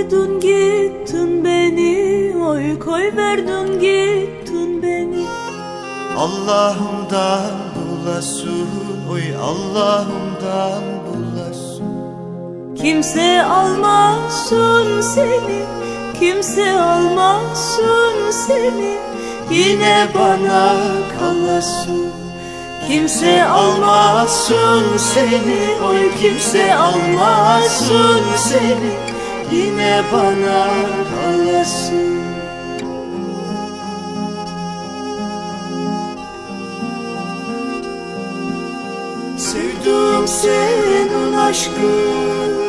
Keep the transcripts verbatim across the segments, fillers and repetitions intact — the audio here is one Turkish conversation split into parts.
verdin gittin beni, oy koy verdin gittin beni. Allah'ımdan bulasın, oy Allah'ımdan bulasın. Kimse almasın seni, kimse almasın seni, yine bana kalasın. Kimse almasın seni, oy kimse almasın seni, yine bana kalasın. Sevdim senin aşkın,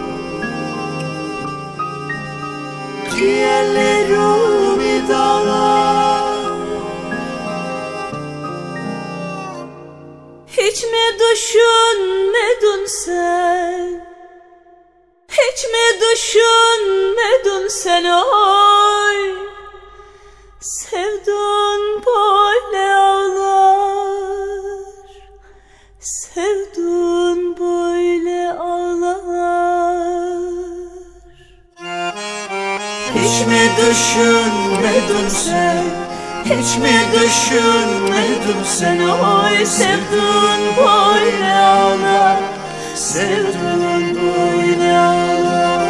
ciğerlerimi dağlar. Hiç mi düşünmedin sen, hiç mi düşünmedin sen oy? Sevdun böyle ağlar, sevdun böyle ağlar. Hiç mi düşünmedin sen, hiç mi düşünmedin sen oy? Sevdun böyle ağlar, sevdun böyle ağlar.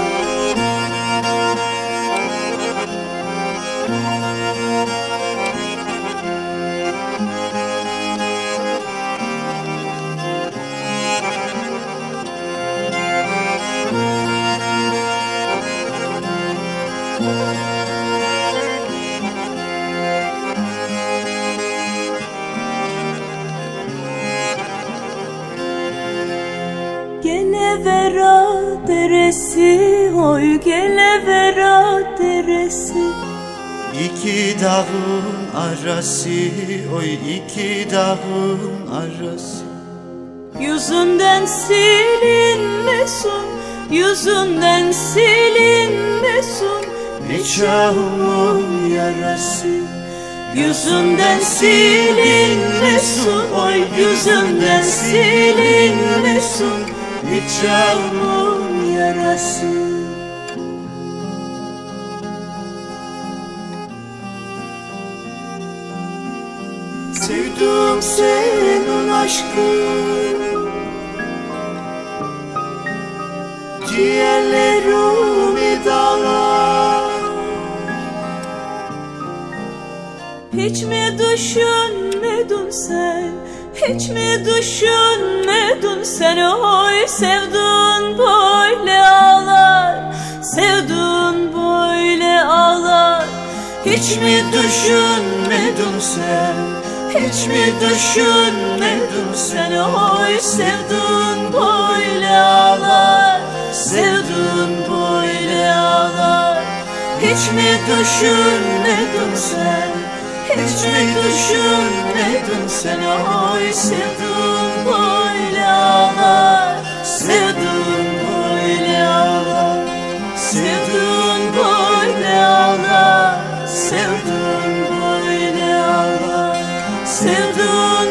Gelevera deresi, oy gelevera deresi. İki dağın arası, oy iki dağın arası. Yüzünden silinmesin, yüzünden silinmesin nikahımın yarası. Yüzünden silinmesin, oy yüzünden silinmesin nikahımın yarası. Sevdim senin aşkın, ciğerlerimi dağlar. Hiç mi düşünmedin sen, hiç mi düşünmedin sen oy? Sevdun böyle ağlar, sevdun böyle ağlar. Hiç mi düşünmedin sen, hiç mi düşünmedin sen oy? Sevdun böyle ağlar, sevdun böyle ağlar. Hiç mi düşünmedin sen, hiç mi düşünmedin sen oy? Sevdun böyle ağlar, sevdun böyle ağlar. Sevdun böyle ağlar, sevdun böyle ağlar. Sevdun